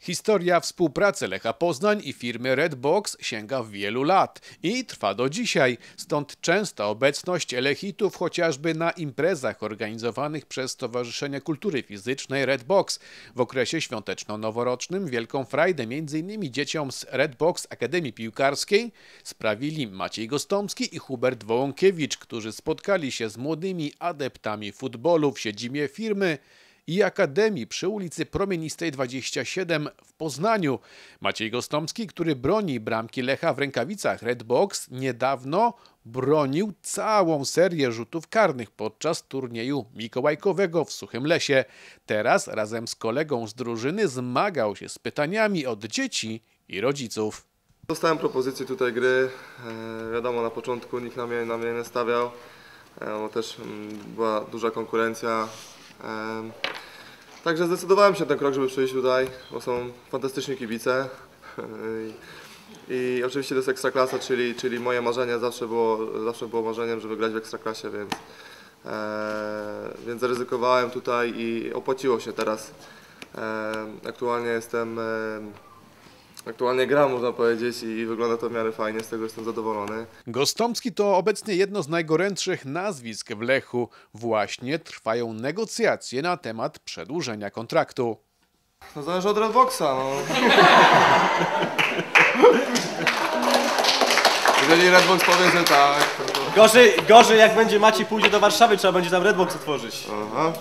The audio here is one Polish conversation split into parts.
Historia współpracy Lecha Poznań i firmy Redbox sięga wielu lat i trwa do dzisiaj, stąd częsta obecność Lechitów chociażby na imprezach organizowanych przez Stowarzyszenie Kultury Fizycznej Redbox. W okresie świąteczno-noworocznym Wielką Frajdę m.in. dzieciom z Redbox Akademii Piłkarskiej sprawili Maciej Gostomski i Hubert Wołąkiewicz, którzy spotkali się z młodymi adeptami futbolu w siedzibie firmy i Akademii przy ulicy Promienistej 27 w Poznaniu. Maciej Gostomski, który broni bramki Lecha w rękawicach Redbox, niedawno bronił całą serię rzutów karnych podczas turnieju mikołajkowego w Suchym Lesie. Teraz razem z kolegą z drużyny zmagał się z pytaniami od dzieci i rodziców. Dostałem propozycję tutaj gry. Wiadomo, na początku nikt na mnie nie stawiał. Też była duża konkurencja. Także zdecydowałem się na ten krok, żeby przyjść tutaj, bo są fantastyczni kibice i oczywiście to jest Ekstraklasa, czyli moje marzenie zawsze było marzeniem, żeby grać w Ekstraklasie, więc zaryzykowałem tutaj i opłaciło się teraz. Aktualnie gram, można powiedzieć, i wygląda to w miarę fajnie, z tego jestem zadowolony. Gostomski to obecnie jedno z najgorętszych nazwisk w Lechu. Właśnie trwają negocjacje na temat przedłużenia kontraktu. No zależy od Redboxa, no. Jeżeli Redbox powie, że tak, to... Gorzej jak będzie Maciej pójdzie do Warszawy, trzeba będzie tam Redbox otworzyć. Aha.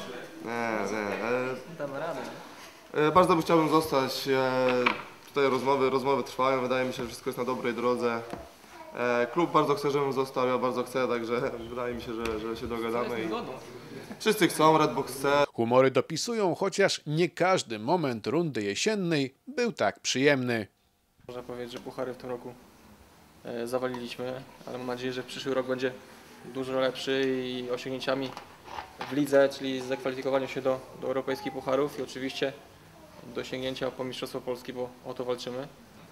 Damy radę. Bardzo by chciałbym zostać. Tutaj rozmowy trwają, wydaje mi się, że wszystko jest na dobrej drodze. Klub bardzo chce, żebym został, ja bardzo chcę, także wydaje mi się, że się dogadamy. Wszyscy chcą, Redbox chce. Humory dopisują, chociaż nie każdy moment rundy jesiennej był tak przyjemny. Można powiedzieć, że puchary w tym roku zawaliliśmy, ale mam nadzieję, że przyszły rok będzie dużo lepszy i osiągnięciami w lidze, czyli zakwalifikowaniu się do europejskich pucharów i oczywiście do sięgnięcia po Mistrzostwo Polski, bo o to walczymy.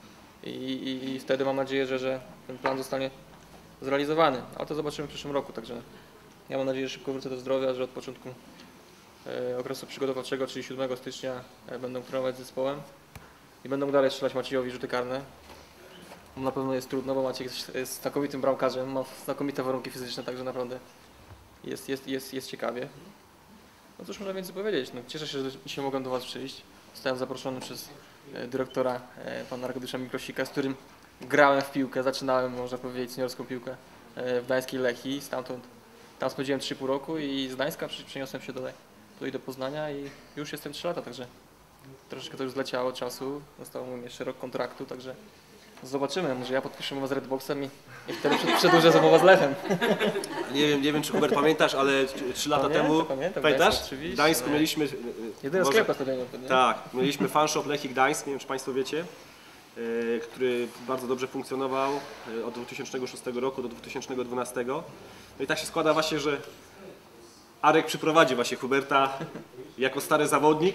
I wtedy mam nadzieję, że ten plan zostanie zrealizowany, ale to zobaczymy w przyszłym roku, także ja mam nadzieję, że szybko wrócę do zdrowia, że od początku okresu przygotowawczego, czyli 7 stycznia będę trenować z zespołem i będę dalej strzelać Maciejowi rzuty karne. Na pewno jest trudno, bo Maciej jest znakomitym bramkarzem, ma znakomite warunki fizyczne, także naprawdę jest ciekawie. No cóż można więcej powiedzieć, no, cieszę się, że dzisiaj mogłem do Was przyjść. Zostałem zaproszony przez dyrektora pana Arkadiusza Mikrosika, z którym grałem w piłkę, zaczynałem, można powiedzieć, seniorską piłkę w gdańskiej Lechii. Stamtąd tam spędziłem 3,5 roku i z Gdańska przeniosłem się tutaj do Poznania i już jestem 3 lata, także troszeczkę to już zleciało czasu. Został mi jeszcze rok kontraktu, także zobaczymy, może ja podpiszę umowę z Redboxem i wtedy przedłużę umowę z Lechem. Nie wiem, czy Hubert pamiętasz, ale 3 lata temu, pamiętasz? Oczywiście. W Gdańsku mieliśmy... Jedyny sklep na stadionie. Tak, mieliśmy fanshop Lechii Gdańsk, nie wiem, czy Państwo wiecie, który bardzo dobrze funkcjonował od 2006 roku do 2012. No i tak się składa właśnie, że Arek przyprowadzi właśnie Huberta jako stary zawodnik.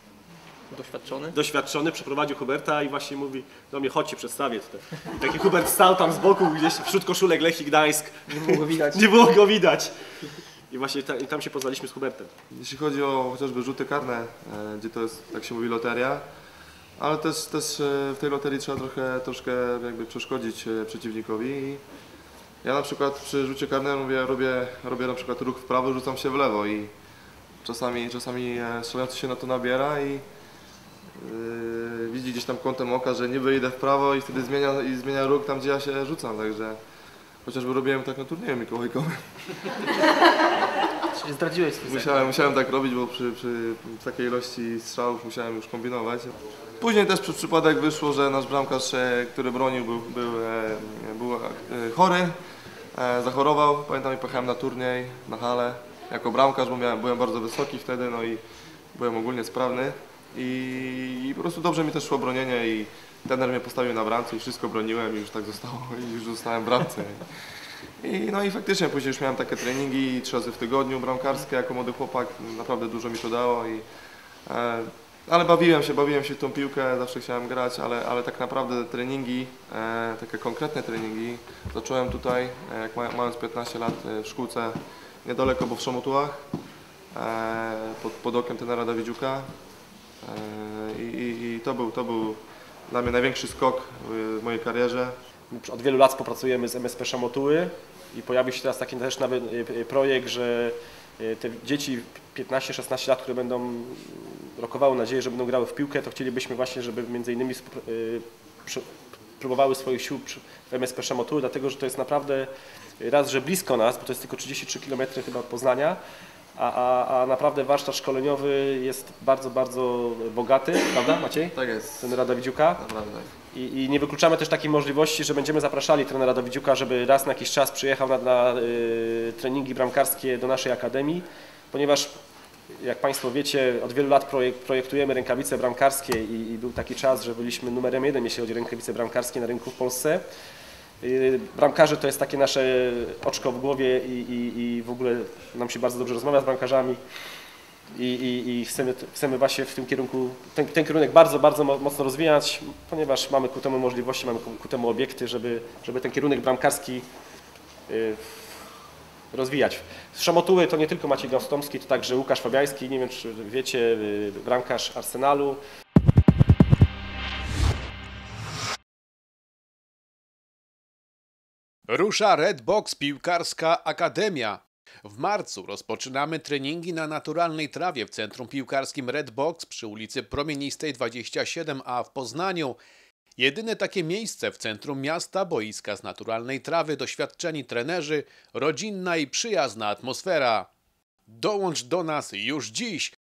Doświadczony, przyprowadził Huberta i właśnie mówi do mnie, chodź, ci przedstawię tutaj. I taki Hubert stał tam z boku, gdzieś wśród koszulek Lechii Gdańsk. Nie było go widać. I właśnie tam się poznaliśmy z Hubertem. Jeśli chodzi o chociażby rzuty karne, gdzie to jest, tak się mówi, loteria, ale też w tej loterii trzeba troszkę jakby przeszkodzić przeciwnikowi. I ja na przykład przy rzucie karnym robię na przykład ruch w prawo, rzucam się w lewo i czasami strzelający się na to nabiera i widzi gdzieś tam kątem oka, że niby idę w prawo i wtedy zmienia ruch tam, gdzie ja się rzucam, także chociażby robiłem tak na turnieju mikołajkowym. Czyli zdradziłeś swój sekret. Musiałem tak robić, bo przy takiej ilości strzałów musiałem już kombinować. Później też przez przypadek wyszło, że nasz bramkarz, który bronił, był chory, zachorował. Pamiętam, pojechałem na turniej, na halę jako bramkarz, bo byłem bardzo wysoki wtedy, no i byłem ogólnie sprawny. I po prostu dobrze mi też szło bronienie i trener mnie postawił na bramce i wszystko broniłem i już tak zostało i już zostałem w bramce. No i faktycznie później już miałem takie treningi 3 razy w tygodniu bramkarskie jako młody chłopak, naprawdę dużo mi to dało ale bawiłem się w tą piłkę, zawsze chciałem grać, ale tak naprawdę treningi, takie konkretne treningi zacząłem tutaj, jak mając 15 lat w szkółce niedaleko, bo w Szomotułach, pod okiem trenera Dawidziuka. i to był dla mnie największy skok w mojej karierze. Od wielu lat współpracujemy z MSP Szamotuły i pojawił się teraz taki też nawet projekt, że te dzieci 15-16 lat, które będą rokowały nadzieję, że będą grały w piłkę, to chcielibyśmy właśnie, żeby między innymi próbowały swoich sił w MSP Szamotuły, dlatego że to jest naprawdę raz, że blisko nas, bo to jest tylko 33 km chyba od Poznania, a naprawdę warsztat szkoleniowy jest bardzo, bardzo bogaty, prawda Maciej? Tak jest. Trenera Dawidziuka. Naprawdę. I nie wykluczamy też takiej możliwości, że będziemy zapraszali trenera Dawidziuka, żeby raz na jakiś czas przyjechał na treningi bramkarskie do naszej akademii, ponieważ jak Państwo wiecie, od wielu lat projektujemy rękawice bramkarskie i był taki czas, że byliśmy numerem 1, jeśli chodzi o rękawice bramkarskie na rynku w Polsce. Bramkarze to jest takie nasze oczko w głowie i w ogóle nam się bardzo dobrze rozmawia z bramkarzami i chcemy właśnie w tym kierunku, ten kierunek bardzo, bardzo mocno rozwijać, ponieważ mamy ku temu możliwości, mamy ku temu obiekty, żeby ten kierunek bramkarski rozwijać. Z Szamotuły to nie tylko Maciej Gostomski, to także Łukasz Fabiański, nie wiem czy wiecie, bramkarz Arsenalu. Rusza Red Box Piłkarska Akademia. W marcu rozpoczynamy treningi na naturalnej trawie w centrum piłkarskim Red Box przy ulicy Promienistej 27A w Poznaniu. Jedyne takie miejsce w centrum miasta, boiska z naturalnej trawy, doświadczeni trenerzy, rodzinna i przyjazna atmosfera. Dołącz do nas już dziś